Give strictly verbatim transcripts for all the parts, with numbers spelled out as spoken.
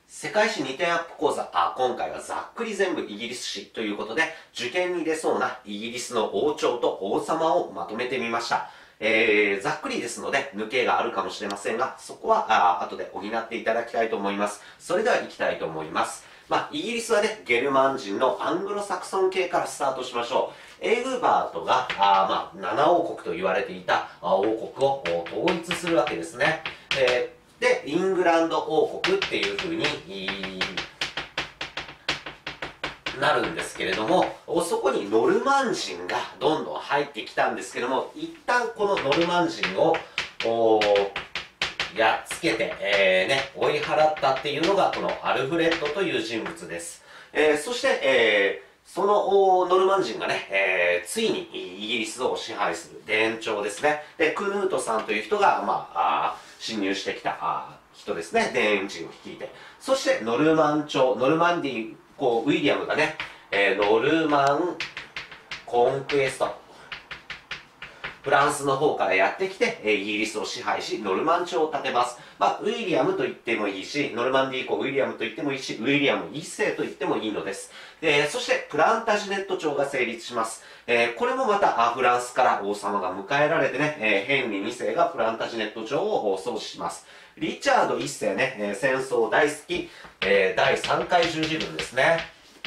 世界史にてんアップ講座、あ、今回はざっくり全部イギリス史ということで、受験に出そうなイギリスの王朝と王様をまとめてみました。えー、ざっくりですので、抜けがあるかもしれませんが、そこは、あ、後で補っていただきたいと思います。それでは行きたいと思います。まあ、イギリスはね、ゲルマン人のアングロサクソン系からスタートしましょう。エグバートが、あまあ、七王国と言われていた王国を統一するわけですね。えーで、イングランド王国っていう風になるんですけれども、そこにノルマン人がどんどん入ってきたんですけども、一旦このノルマン人をやっつけて、えーね、追い払ったっていうのがこのアルフレッドという人物です。えー、そして、えー、そのノルマン人がね、えー、ついにイギリスを支配する伝承ですね。で、クヌートさんという人が、まあ、あ侵入してきたあ人ですね。田園人を率いて。そしてノルマン朝、ノルマンディ、こう、ウィリアムがね、えー、ノルマンコンクエスト。フランスの方からやってきて、えー、イギリスを支配し、ノルマン朝を建てます。まあ、ウィリアムと言ってもいいし、ノルマンディ以降ウィリアムと言ってもいいし、ウィリアム一世と言ってもいいのです。で、そしてプランタジネット朝が成立します。えー、これもまたフランスから王様が迎えられてね、えー、ヘンリーに世がプランタジネット朝を創始します。リチャード一世ね、えー、戦争大好き、えー、だいさんかい十字軍ですね。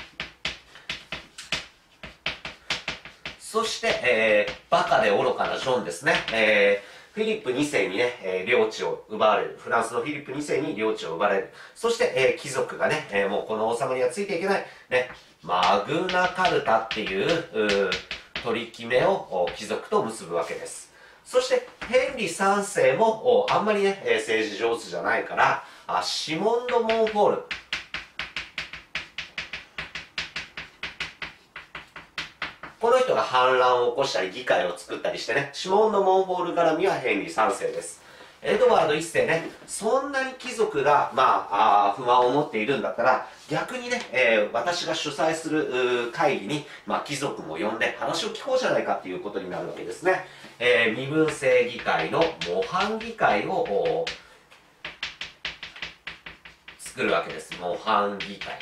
そして、えー、バカで愚かなジョンですね。えーフィリップに世にね、えー、領地を奪われる。フランスのフィリップに世に領地を奪われる。そして、えー、貴族がね、えー、もうこの王様にはついていけない。ね、マグナカルタっていう、う取り決めを貴族と結ぶわけです。そして、ヘンリーさん世もあんまりね、えー、政治上手じゃないから、あシモンド・モンフォール。この人が反乱を起こしたり議会を作ったりしてね、シモンド・モンフォール絡みはヘンリーさん世です。エドワード一世ね、そんなに貴族が、まあ、あ不満を持っているんだったら、逆にね、えー、私が主催する会議に、まあ、貴族も呼んで話を聞こうじゃないかっていうことになるわけですね。えー、身分制議会の模範議会を作るわけです。模範議会。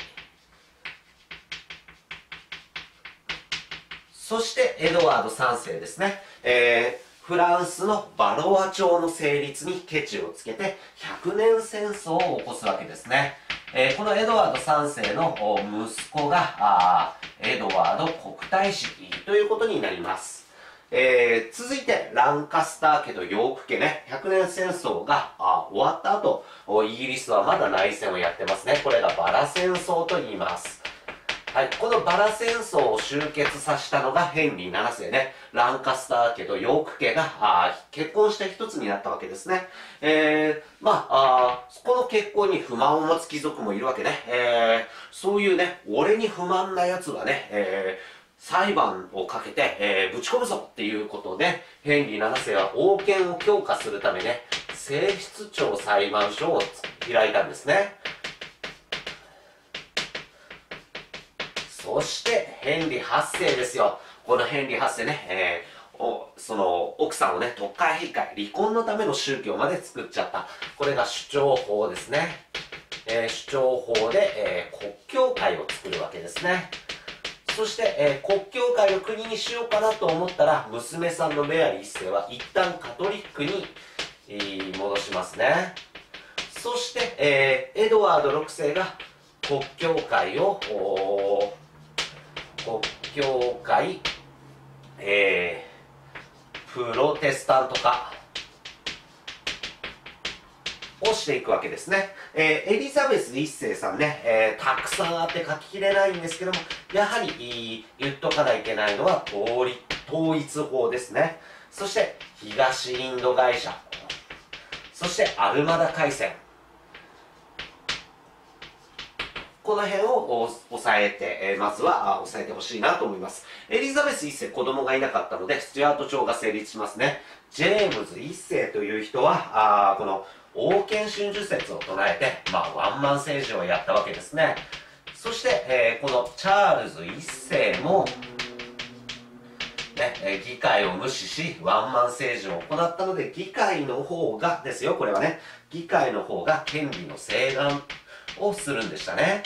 そしてエドワードさん世ですね。えー、フランスのバロワ朝の成立にケチをつけてひゃくねん戦争を起こすわけですね。えー、このエドワードさん世の息子がエドワード皇太子ということになります。えー、続いてランカスター家とヨーク家ね、ひゃくねん戦争が終わった後、イギリスはまだ内戦をやってますね。これがバラ戦争と言います。はい、このバラ戦争を終結させたのがヘンリーなな世ね。ランカスター家とヨーク家があ結婚して一つになったわけですね。えー、まあ、あこの結婚に不満を持つ貴族もいるわけね。えー、そういうね、俺に不満な奴はね、えー裁判をかけて、えー、ぶち込むぞっていうことで、ヘンリーなな世は王権を強化するためね、聖室長裁判所を開いたんですね。そしてヘンリーはち世ですよ。このヘンリーはち世ね、えー、おその奥さんをね、特会閉会、離婚のための宗教まで作っちゃった。これが主張法ですね。えー、主張法で、えー、国教会を作るわけですね。そして、えー、国教会を国にしようかなと思ったら、娘さんのメアリー一世は一旦カトリックに、えー、戻しますね。そして、えー、エドワードろく世が国教会を、国教会、えー、プロテスタント化をしていくわけですね。えー、エリザベス一世さんね、えー、たくさんあって書ききれないんですけども、やはり言っとかないといけないのは統一法ですね。そして東インド会社、そしてアルマダ海戦。この辺を押さえて、えー、まずは押さえてほしいなと思います。エリザベス一世子供がいなかったので、スチュアート朝が成立しますね。ジェームズ一世という人は、あこの王権春秋説を唱えて、まあ、ワンマン政治をやったわけですね。そして、えー、このチャールズ一世も、ね、議会を無視し、ワンマン政治を行ったので、議会の方がですよ、これはね、議会の方が権利の請願をするんでしたね。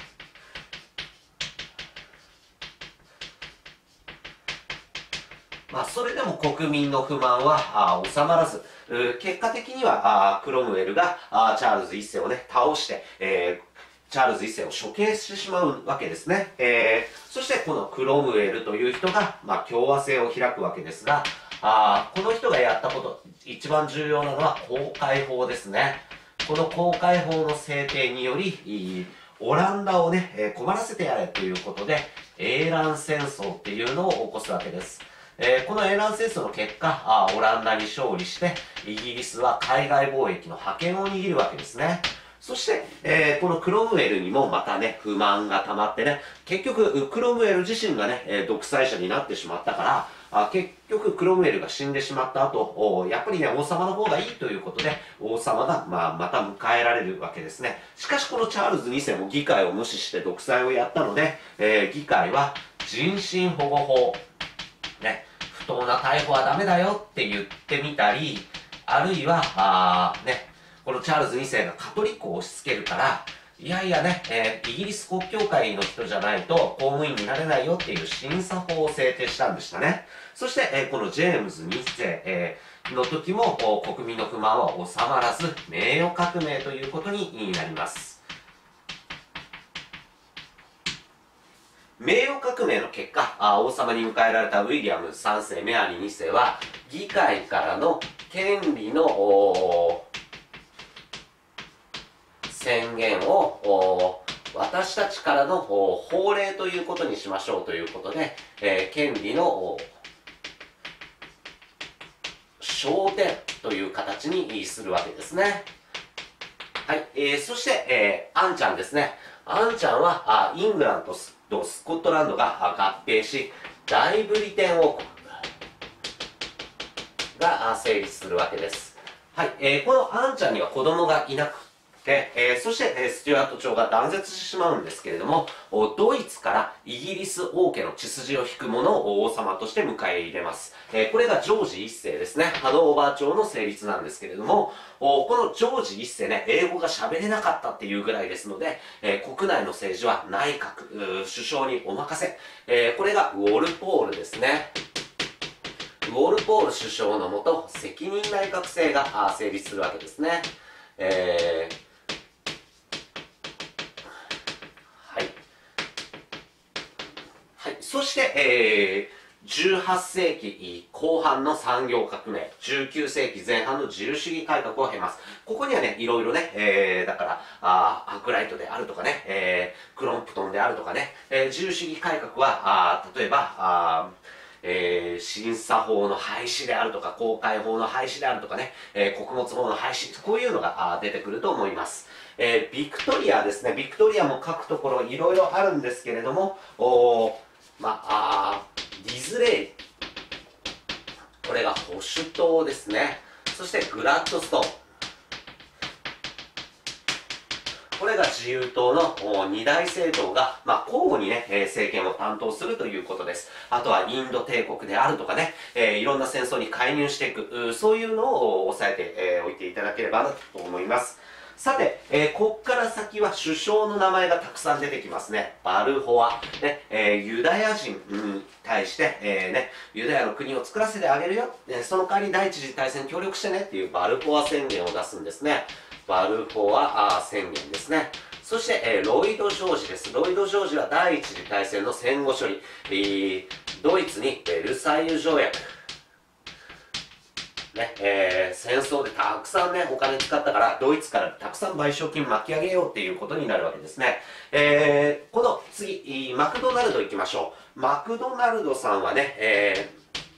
まあ、それでも国民の不満はあ収まらず、結果的にはあクロムウェルがあチャールズいっせいをね、倒して、えー、チャールズいっせいを処刑してしまうわけですね。えー、そしてこのクロムウェルという人が、まあ、共和制を開くわけですが、あこの人がやったこと、一番重要なのは公海法ですね。この公海法の制定により、オランダをね、困らせてやれということで、エーラン戦争っていうのを起こすわけです。えー、このエーラン戦争の結果あ、オランダに勝利して、イギリスは海外貿易の覇権を握るわけですね。そして、えー、このクロムウェルにもまたね、不満が溜まってね、結局、クロムウェル自身がね、え独裁者になってしまったから、あ結局、クロムウェルが死んでしまった後、やっぱりね、王様の方がいいということで、王様が、まあ、また迎えられるわけですね。しかし、このチャールズにせいも議会を無視して独裁をやったので、えー、議会は人身保護法、ね、不当な逮捕はダメだよって言ってみたり、あるいは、あね、このチャールズにせいがカトリックを押し付けるから、いやいやね、えー、イギリス国教会の人じゃないと公務員になれないよっていう審査法を制定したんでしたね。そして、えー、このジェームズにせい、えー、の時も国民の不満は収まらず、名誉革命ということになります。名誉革命の結果、王様に迎えられたウィリアムさんせい、メアリーにせいは、議会からの権利の宣言を私たちからの法令ということにしましょうということで、えー、権利の昇天という形にするわけですね。はい、えー、そして、えー、アンちゃんですね。アンちゃんはあイングランドとスコットランドが合併し、大ブリテン王国が成立するわけです。はい、えー、このアンちゃんには子供がいなくて、えー、そして、えー、スチュアート朝が断絶してしまうんですけれども、ドイツからイギリス王家の血筋を引く者を王様として迎え入れます。えー、これがジョージいっせいですね。ハノーバー朝の成立なんですけれども、このジョージいっせいね、英語が喋れなかったっていうぐらいですので、えー、国内の政治は内閣、首相にお任せ。えー、これがウォルポールですね。ウォルポール首相のもと、責任内閣制が成立するわけですね。えーそして、えー、じゅうはっせいきこう半の産業革命、じゅうきゅうせいきぜん半の自由主義改革を経ます。ここにはね、いろいろね、えー、だから、あアークライトであるとかね、えー、クロンプトンであるとかね、えー、自由主義改革は、あ例えば、あえー、審査法の廃止であるとか、公開法の廃止であるとかね、えー、穀物法の廃止、こういうのが出てくると思います。えー、ビクトリアですね。ビクトリアも各ところいろいろあるんですけれども、おまあ、ディズレイ。これが保守党ですね。そしてグラッドストーン。これが自由党の二大政党が、まあ、交互にね、政権を担当するということです。あとはインド帝国であるとかね、えー、いろんな戦争に介入していく、そういうのを押さえておいていただければなと思います。さて、えー、こっから先は首相の名前がたくさん出てきますね。バルフォア。ね、えー、ユダヤ人に対して、えー、ね、ユダヤの国を作らせてあげるよ。ね、その代わり第一次大戦協力してねっていうバルフォア宣言を出すんですね。バルフォア宣言ですね。そして、えー、ロイド・ジョージです。ロイド・ジョージは第一次大戦の戦後処理。えー、ドイツにベルサイユ条約。ねえー、戦争でたくさんね、お金使ったから、ドイツからたくさん賠償金巻き上げようっていうことになるわけですね。えー、この次、マクドナルド行きましょう。マクドナルドさんはね、え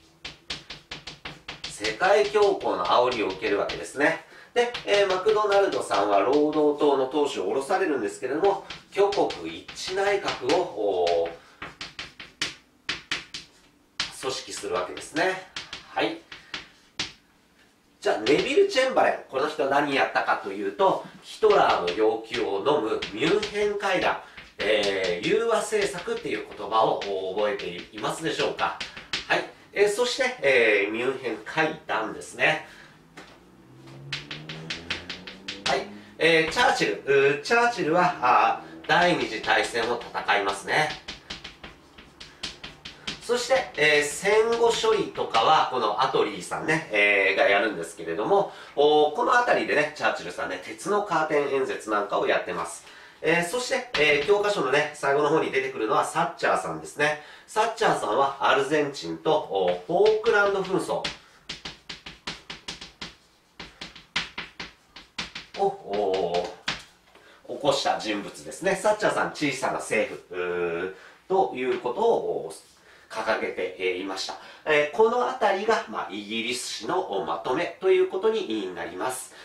ー、世界恐慌の煽りを受けるわけですね。で、えー、マクドナルドさんは労働党の党首を下ろされるんですけれども、挙国一致内閣を組織するわけですね。はい。じゃあ、ネビル・チェンバレン。この人は何やったかというと、ヒトラーの要求を飲むミュンヘン会談、えー、融和政策っていう言葉を覚えていますでしょうか。はい。えー、そして、えー、ミュンヘン会談ですね。はい。 えー、チャーチル、うーチャーチルはあー第二次大戦を戦いますね。そして、えー、戦後処理とかは、このアトリーさんね、えー、がやるんですけれども、おこの辺りでね、チャーチルさんね、鉄のカーテン演説なんかをやってます。えー、そして、えー、教科書のね、最後の方に出てくるのはサッチャーさんですね。サッチャーさんはアルゼンチンとフォークランド紛争を起こした人物ですね。サッチャーさん、小さな政府ということを掲げていました。えー、このあたりが、まあ、イギリス史のまとめということになります。